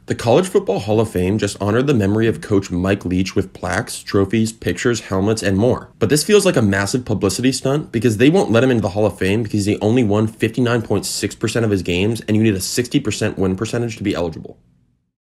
The College Football Hall of Fame just honored the memory of Coach Mike Leach with plaques, trophies, pictures, helmets, and more. But this feels like a massive publicity stunt because they won't let him into the Hall of Fame because he only won 59.6% of his games and you need a 60% win percentage to be eligible.